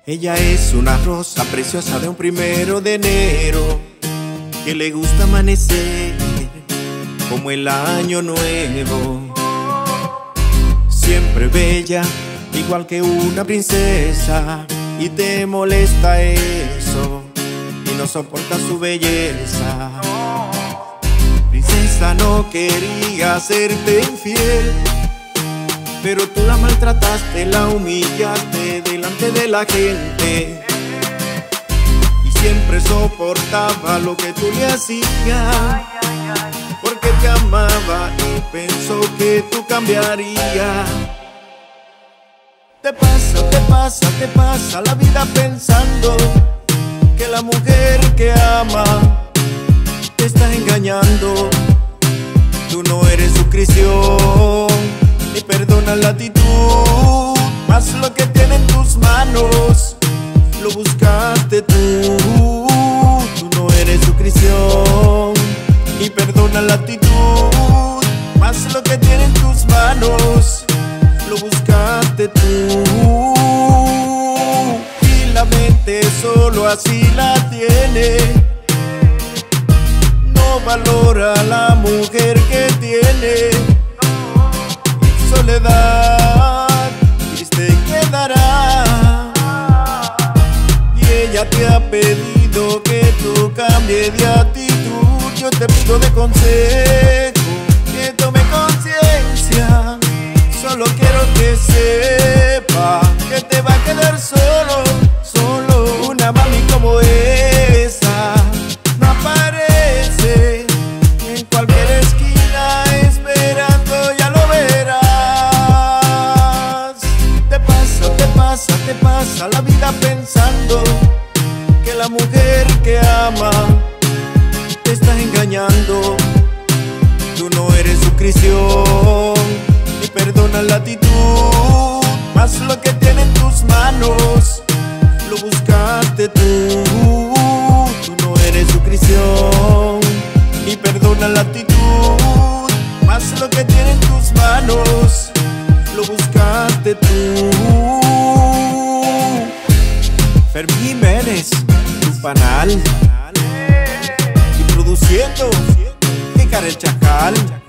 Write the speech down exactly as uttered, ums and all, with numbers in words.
Ella es una rosa preciosa de un primero de enero, que le gusta amanecer como el año nuevo. Siempre bella, igual que una princesa, y te molesta eso y no soporta su belleza. Princesa, no quería serte infiel, pero tú la maltrataste, la humillaste delante de la gente, y siempre soportaba lo que tú le hacías, porque te amaba y pensó que tú cambiarías. Te pasa, te pasa, te pasa la vida pensando que la mujer que ama te está engañando. Tú no eres su cristiano, ni perdona la actitud, mas lo que tiene en tus manos lo buscaste tú. Tú no eres su cristiano, ni perdona la actitud, mas lo que tiene en tus manos lo buscaste tú. Y la mente solo así la tiene, no valora a la mujer que tiene. Soledad triste quedará, y ella te ha pedido que tú cambies de actitud. Yo te pido de consejo que tome conciencia. Solo quiero que sepa que te va a quedar solo, solo. Una mami como esa no aparece en cualquier esquina esperando, ya lo verás. Te pasa, te pasa, te pasa la vida pensando que la mujer que ama te está engañando. Tú no eres su cristiano, ni perdona la actitud, mas lo que tiene en tus manos lo buscaste tú. Tú no eres su cristiano, ni perdona la actitud, mas lo que tiene en tus manos lo buscaste tú. Fermín Jiménez, tu panal, y produciendo Icar el Chacal.